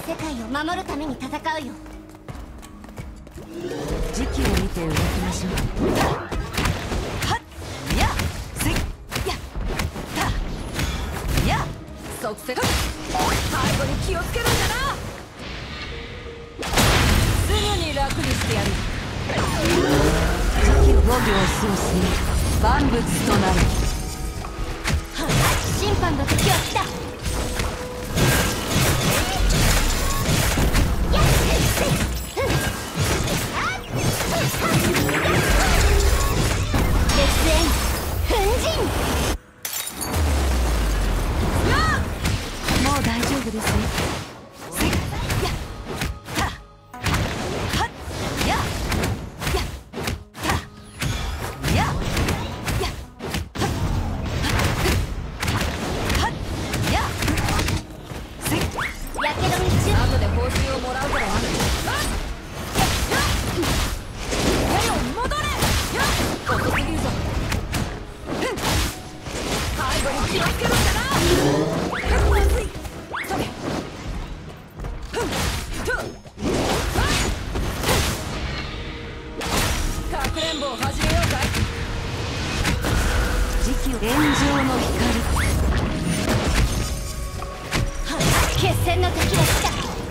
世界を守るために戦うよ。 時期を見て動きましょう。はっやせいやたや即戦背後に気をつけるんだな。すぐに楽にしてやる。時期5秒創生万物となる。 審判の時は来た。 もう大丈夫ですね。後で報酬をもらうから。戻れ。遅すぎるぞ。背後に気をつけるんだな。かくれんぼを始めようかい。時期を炎上の光。 決戦の時が来た。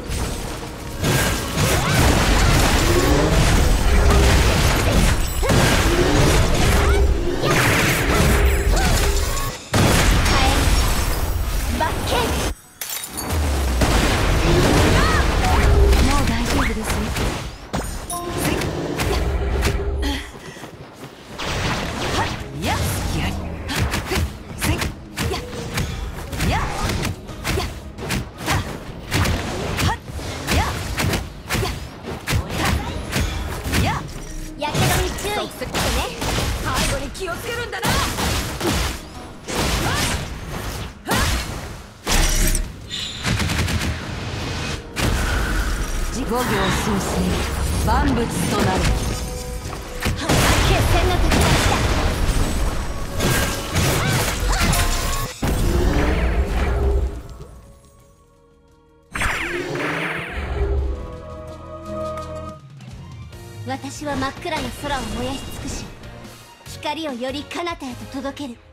気をつけるんだな。5秒創生万物となる。 決戦の時が来た。私は真っ暗な空を燃やし尽くし、光をより彼方へと届ける。